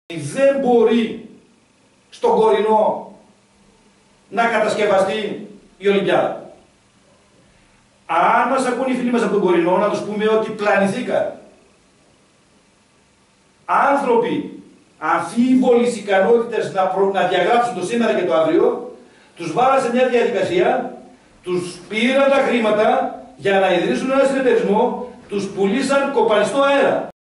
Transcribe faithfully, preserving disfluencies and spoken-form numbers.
Δεν μπορεί στον Κορινό να κατασκευαστεί η Ολυμπιάδα. Αν μας ακούν οι φίλοι μας από τον Κορινό, να τους πούμε ότι πλανηθήκαν. Άνθρωποι αμφίβολης ικανότητας να, προ... να διαγράψουν το σήμερα και το αύριο, τους βάλαν σε μια διαδικασία, τους πήραν τα χρήματα για να ιδρύσουν ένα συνεταιρισμό, τους πουλήσαν κοπανιστό αέρα.